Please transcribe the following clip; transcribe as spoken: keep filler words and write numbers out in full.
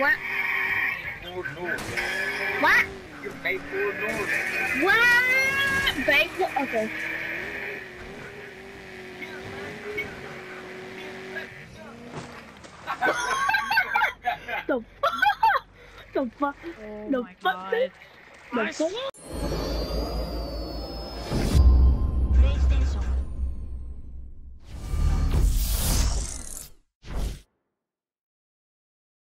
What? Full north. What? You pay full north. What? Bank? Okay. the fuck? The fuck? Oh the my fuck? god. The fuck?